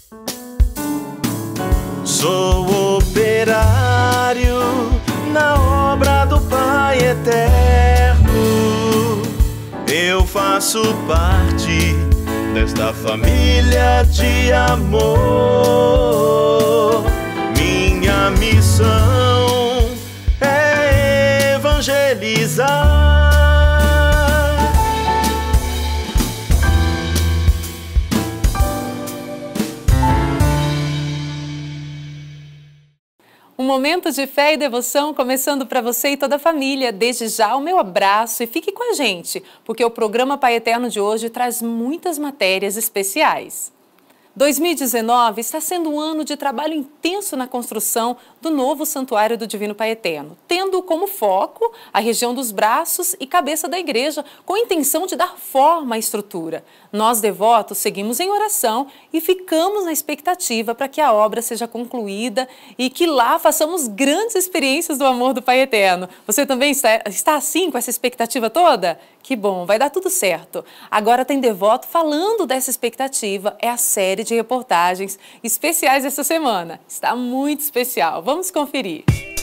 Sou operário na obra do Pai Eterno. Eu faço parte desta família de amor. Minha missão é evangelizar. Um momento de fé e devoção começando para você e toda a família. Desde já o meu abraço e fique com a gente, porque o programa Pai Eterno de hoje traz muitas matérias especiais. 2019 está sendo um ano de trabalho intenso na construção do novo Santuário do Divino Pai Eterno, tendo como foco a região dos braços e cabeça da igreja, com a intenção de dar forma à estrutura. Nós, devotos, seguimos em oração e ficamos na expectativa para que a obra seja concluída e que lá façamos grandes experiências do amor do Pai Eterno. Você também está assim, com essa expectativa toda? Que bom, vai dar tudo certo. Agora tem devoto falando dessa expectativa, é a série de reportagens especiais essa semana. Está muito especial, vamos conferir.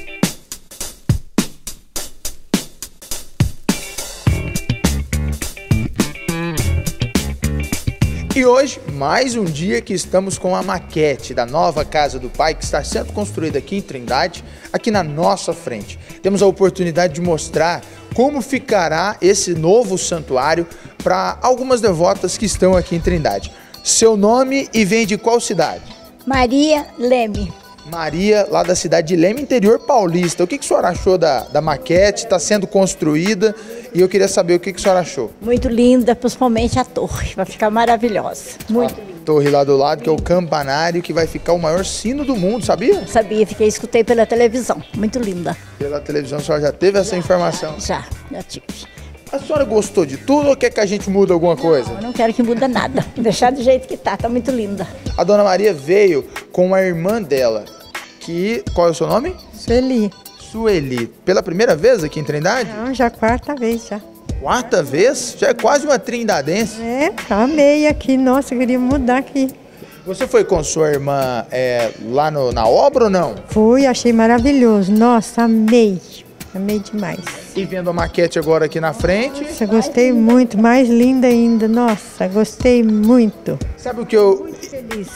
E hoje, mais um dia que estamos com a maquete da nova Casa do Pai, que está sendo construída aqui em Trindade, aqui na nossa frente. Temos a oportunidade de mostrar como ficará esse novo santuário para algumas devotas que estão aqui em Trindade. Seu nome e vem de qual cidade? Maria Leme. Maria, lá da cidade de Leme, interior paulista. O que a senhora achou da maquete? Está sendo construída e eu queria saber o que a senhora achou. Muito linda, principalmente a torre. Vai ficar maravilhosa. Muito linda. Torre lá do lado, que é o campanário, que vai ficar o maior sino do mundo, sabia? Sabia, escutei pela televisão. Muito linda. Pela televisão a senhora já teve essa informação? Já tive. A senhora gostou de tudo ou quer que a gente mude alguma coisa? Não, eu não quero que mude nada. Deixar do jeito que tá muito linda. A dona Maria veio com a irmã dela, qual é o seu nome? Sueli. Sueli. Pela primeira vez aqui em Trindade? Não, já quarta vez já. Quarta vez? Já é quase uma trindadense. Amei aqui, nossa, eu queria mudar aqui. Você foi com sua irmã lá na obra ou não? Fui, achei maravilhoso, nossa, amei demais. E vendo a maquete agora aqui na frente? Nossa, gostei muito, mais linda ainda, nossa, gostei muito. Sabe o que eu... Muito feliz.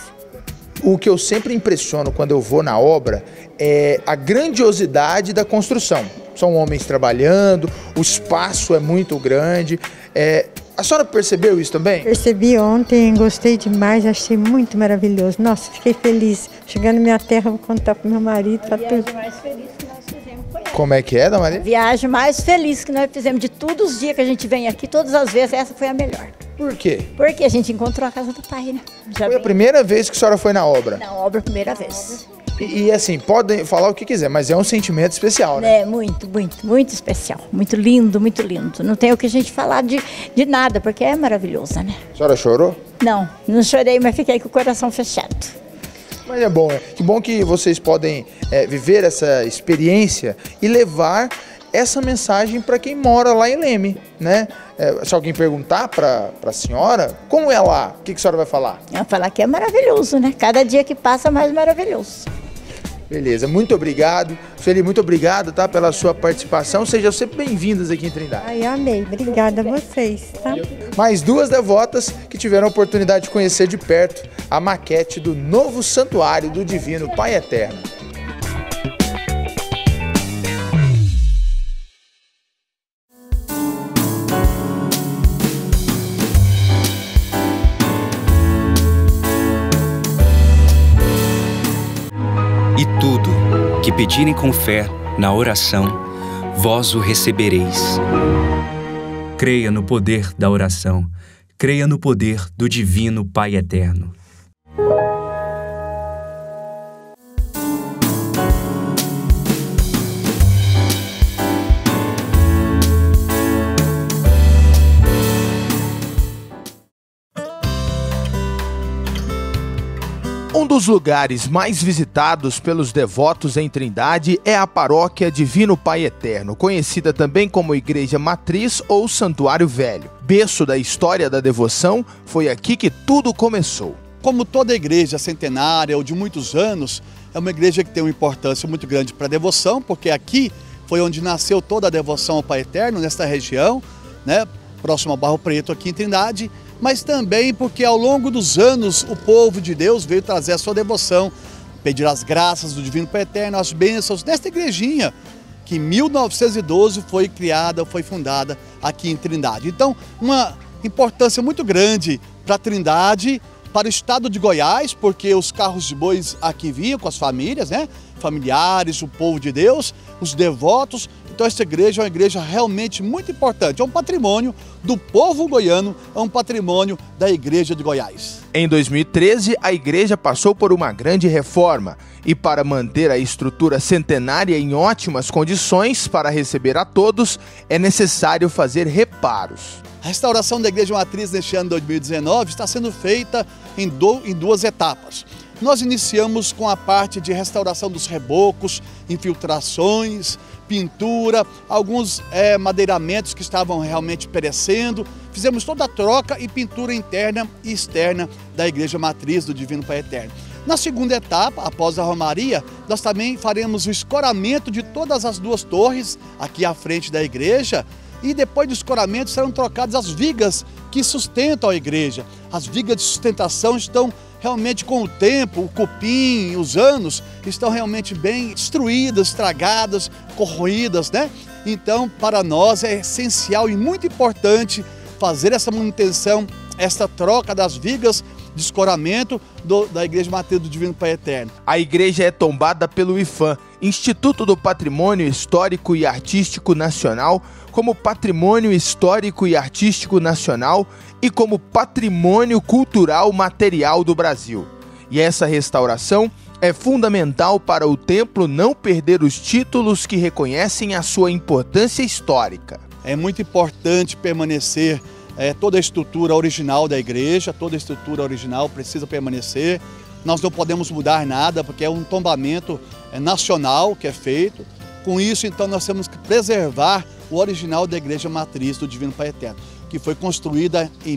O que eu sempre impressiono quando eu vou na obra é a grandiosidade da construção. São homens trabalhando, o espaço é muito grande. A senhora percebeu isso também? Percebi ontem, gostei demais, achei muito maravilhoso. Nossa, fiquei feliz. Chegando na minha terra, vou contar pro meu marido. A viagem mais feliz que nós fizemos foi essa. Como é que é, dona Maria? A viagem mais feliz que nós fizemos de todos os dias que a gente vem aqui, todas as vezes, essa foi a melhor. Por quê? Porque a gente encontrou a casa do Pai, né? Foi a primeira vez que a senhora foi na obra? Na obra, primeira vez. E assim, podem falar o que quiser, mas é um sentimento especial, né? É, muito especial. Muito lindo, muito lindo. Não tem o que a gente falar de nada, porque é maravilhoso, né? A senhora chorou? Não chorei, mas fiquei com o coração fechado. Mas é bom, que bom que vocês podem viver essa experiência e levar essa mensagem para quem mora lá em Leme, né? Se alguém perguntar para a senhora, como é lá? O que a senhora vai falar? Eu vou falar que é maravilhoso, né? Cada dia que passa, mais maravilhoso. Beleza, muito obrigado. Sueli, muito obrigado, tá, pela sua participação. Sejam sempre bem-vindas aqui em Trindade. Ai, amei. Obrigada a vocês, tá? Mais duas devotas que tiveram a oportunidade de conhecer de perto a maquete do novo Santuário do Divino Pai Eterno. E tudo que pedirem com fé na oração, vós o recebereis. Creia no poder da oração. Creia no poder do Divino Pai Eterno. Um dos lugares mais visitados pelos devotos em Trindade é a Paróquia Divino Pai Eterno, conhecida também como Igreja Matriz ou Santuário Velho. Berço da história da devoção, foi aqui que tudo começou. como toda igreja centenária ou de muitos anos, é uma igreja que tem uma importância muito grande para a devoção, porque aqui foi onde nasceu toda a devoção ao Pai Eterno, nesta região, né, próximo ao Barro Preto, aqui em Trindade, mas também porque ao longo dos anos o povo de Deus veio trazer a sua devoção, pedir as graças do Divino Pai Eterno, as bênçãos nesta igrejinha, que em 1912 foi criada, foi fundada aqui em Trindade. Então, uma importância muito grande para a Trindade, para o estado de Goiás, porque os carros de bois aqui vinham com as famílias, né? Familiares, o povo de Deus, os devotos. Então essa igreja é uma igreja realmente muito importante, é um patrimônio do povo goiano, é um patrimônio da Igreja de Goiás. Em 2013, a igreja passou por uma grande reforma e para manter a estrutura centenária em ótimas condições para receber a todos, é necessário fazer reparos. A restauração da Igreja Matriz neste ano de 2019 está sendo feita em duas etapas. Nós iniciamos com a parte de restauração dos rebocos, infiltrações, pintura, alguns madeiramentos que estavam realmente perecendo. Fizemos toda a troca e pintura interna e externa da Igreja Matriz do Divino Pai Eterno. Na segunda etapa, após a romaria, nós também faremos o escoramento de todas as duas torres aqui à frente da igreja. E depois do escoramento serão trocadas as vigas que sustentam a igreja. As vigas de sustentação estão realmente com o tempo, o cupim, os anos, estão realmente bem destruídas, estragadas, corroídas, né? Então, para nós é essencial e muito importante fazer essa manutenção, essa troca das vigas de escoramento da Igreja Matriz do Divino Pai Eterno. A igreja é tombada pelo IPHAN, Instituto do Patrimônio Histórico e Artístico Nacional, como Patrimônio Histórico e Artístico Nacional e como Patrimônio Cultural Material do Brasil. E essa restauração é fundamental para o templo não perder os títulos que reconhecem a sua importância histórica. É muito importante permanecer toda a estrutura original da igreja, toda a estrutura original precisa permanecer. Nós não podemos mudar nada, porque é um tombamento nacional que é feito. Com isso, então, nós temos que preservar o original da Igreja Matriz do Divino Pai Eterno, que foi construída em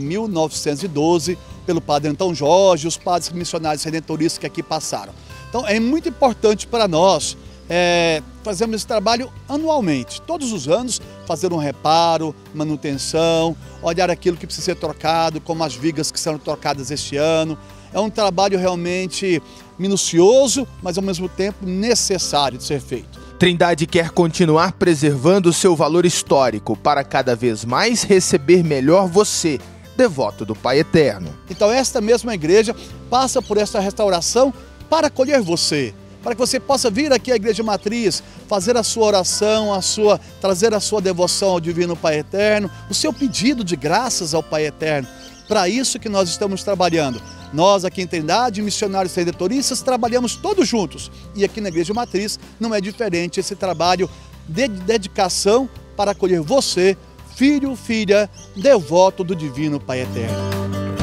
1912 pelo padre Antão Jorge, os padres missionários redentoristas que aqui passaram. Então, é muito importante para nós fazermos esse trabalho anualmente, todos os anos, fazer um reparo, manutenção, olhar aquilo que precisa ser trocado, como as vigas que serão trocadas este ano. É um trabalho realmente minucioso, mas ao mesmo tempo necessário de ser feito. Trindade quer continuar preservando seu valor histórico para cada vez mais receber melhor você, devoto do Pai Eterno. Então esta mesma igreja passa por essa restauração para acolher você, para que você possa vir aqui à Igreja Matriz, fazer a sua oração, trazer a sua devoção ao Divino Pai Eterno, o seu pedido de graças ao Pai Eterno. Para isso que nós estamos trabalhando. Nós aqui em Trindade, missionários redentoristas, trabalhamos todos juntos. E aqui na Igreja Matriz não é diferente esse trabalho de dedicação para acolher você, filho, filha, devoto do Divino Pai Eterno.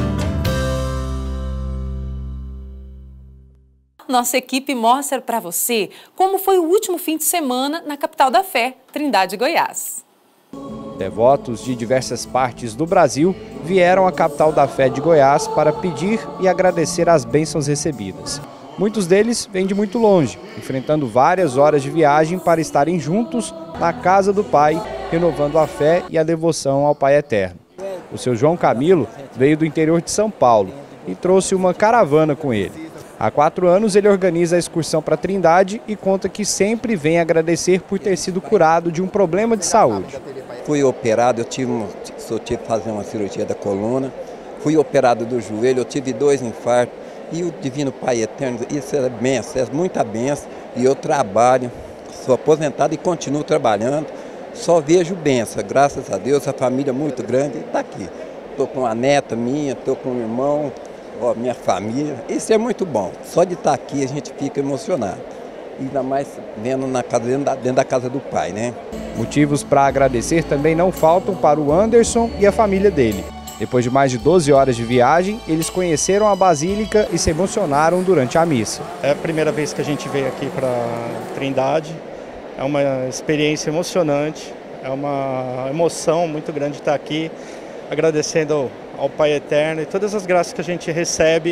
Nossa equipe mostra para você como foi o último fim de semana na capital da fé, Trindade, Goiás. Devotos de diversas partes do Brasil vieram à capital da fé de Goiás para pedir e agradecer as bênçãos recebidas. Muitos deles vêm de muito longe, enfrentando várias horas de viagem para estarem juntos na casa do Pai, renovando a fé e a devoção ao Pai Eterno. O seu João Camilo veio do interior de São Paulo e trouxe uma caravana com ele. Há 4 anos ele organiza a excursão para Trindade e conta que sempre vem agradecer por ter sido curado de um problema de saúde. Fui operado, eu tive que fazer uma cirurgia da coluna, fui operado do joelho, eu tive 2 infartos e o Divino Pai Eterno, isso é benção, é muita benção e eu trabalho, sou aposentado e continuo trabalhando, só vejo benção, graças a Deus, a família é muito grande está aqui. Estou com a neta minha, estou com um irmão, minha família, isso é muito bom. Só de estar aqui a gente fica emocionado. Ainda mais vendo dentro da casa do Pai, né? Motivos para agradecer também não faltam para o Anderson e a família dele. Depois de mais de 12 horas de viagem, eles conheceram a Basílica e se emocionaram durante a missa. É a primeira vez que a gente veio aqui para Trindade. É uma experiência emocionante, é uma emoção muito grande estar aqui, agradecendo ao Pai Eterno e todas as graças que a gente recebe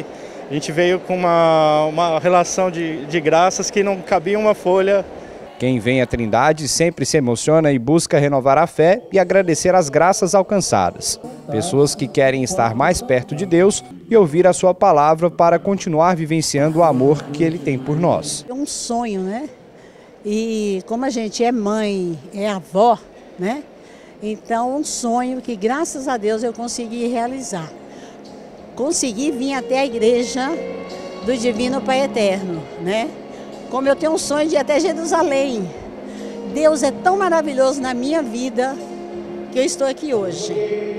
A gente veio com uma relação de graças que não cabia uma folha. Quem vem à Trindade sempre se emociona e busca renovar a fé e agradecer as graças alcançadas. Pessoas que querem estar mais perto de Deus e ouvir a sua palavra para continuar vivenciando o amor que Ele tem por nós. É um sonho, né? E como a gente é mãe, é avó, né? Então um sonho que graças a Deus eu consegui realizar. Consegui vir até a igreja do Divino Pai Eterno, né? Como eu tenho um sonho de ir até Jerusalém. Deus é tão maravilhoso na minha vida que eu estou aqui hoje.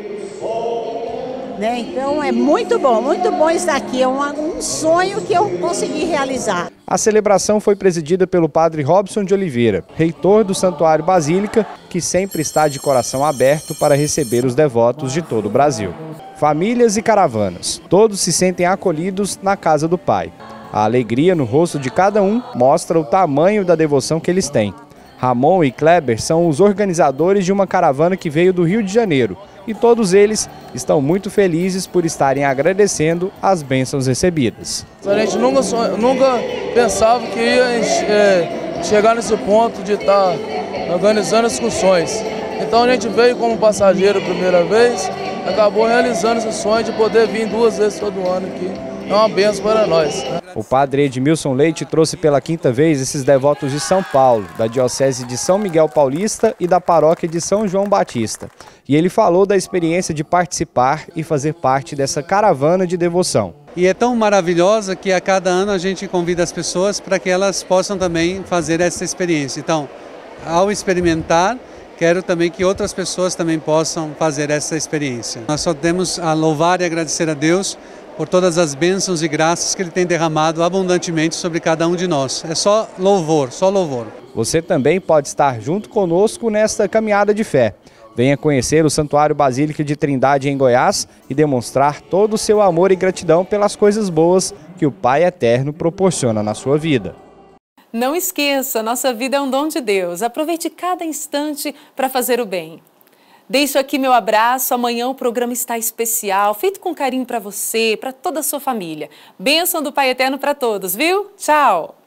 Né? Então é muito bom estar aqui. É um sonho que eu consegui realizar. A celebração foi presidida pelo padre Robson de Oliveira, reitor do Santuário Basílica, que sempre está de coração aberto para receber os devotos de todo o Brasil. Famílias e caravanas, todos se sentem acolhidos na casa do Pai. A alegria no rosto de cada um mostra o tamanho da devoção que eles têm. Ramon e Kleber são os organizadores de uma caravana que veio do Rio de Janeiro e todos eles estão muito felizes por estarem agradecendo as bênçãos recebidas. A gente nunca pensava que ia chegar nesse ponto de estar organizando excursões. Então a gente veio como passageiro a primeira vez, acabou realizando esse sonho de poder vir 2 vezes todo ano aqui. É uma bênção para nós. O padre Edmilson Leite trouxe pela 5ª vez esses devotos de São Paulo, da Diocese de São Miguel Paulista e da Paróquia de São João Batista. E ele falou da experiência de participar e fazer parte dessa caravana de devoção. E é tão maravilhosa que a cada ano a gente convida as pessoas para que elas possam também fazer essa experiência. Então, ao experimentar, quero também que outras pessoas também possam fazer essa experiência. Nós só temos a louvar e agradecer a Deus por todas as bênçãos e graças que Ele tem derramado abundantemente sobre cada um de nós. É só louvor, só louvor. Você também pode estar junto conosco nesta caminhada de fé. Venha conhecer o Santuário Basílica de Trindade em Goiás e demonstrar todo o seu amor e gratidão pelas coisas boas que o Pai Eterno proporciona na sua vida. Não esqueça, nossa vida é um dom de Deus. Aproveite cada instante para fazer o bem. Deixo aqui meu abraço. Amanhã o programa está especial, feito com carinho para você, para toda a sua família. Bênção do Pai Eterno para todos, viu? Tchau!